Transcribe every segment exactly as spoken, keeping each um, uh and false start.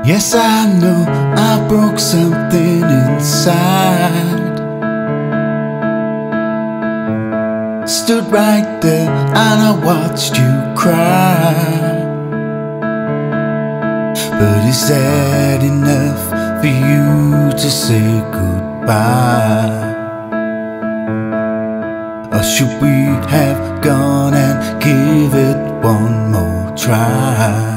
Yes, I know I broke something inside. Stood right there and I watched you cry. But is that enough for you to say goodbye? Or should we have gone and give it one more try?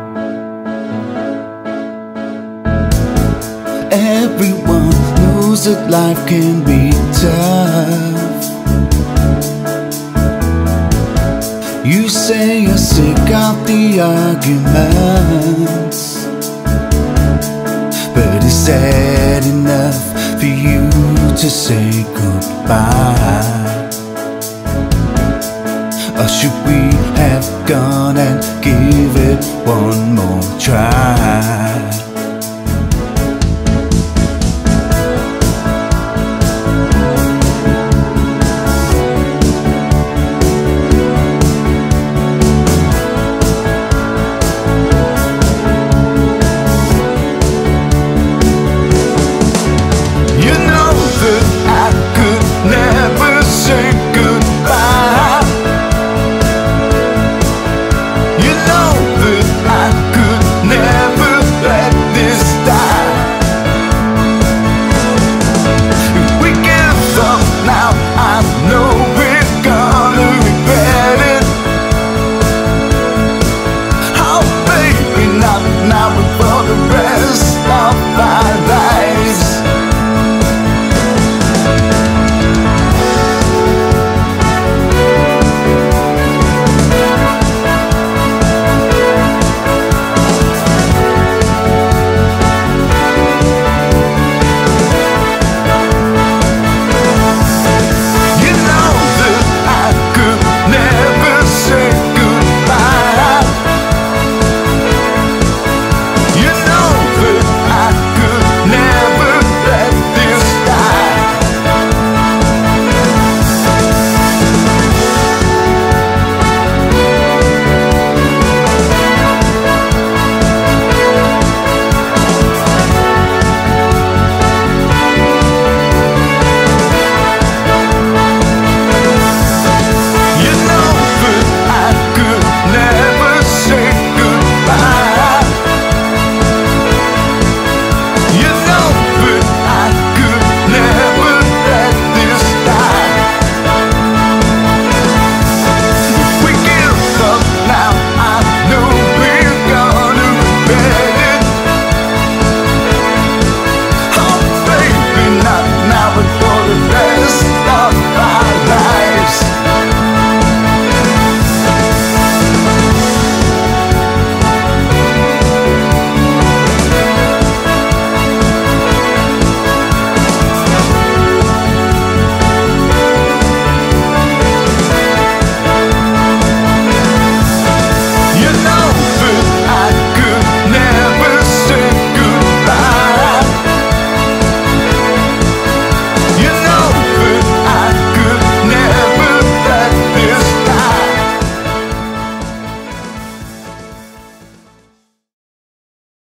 Everyone knows that life can be tough. You say you're sick of the arguments, but is that enough for you to say goodbye? Or should we have gone and give it one more try?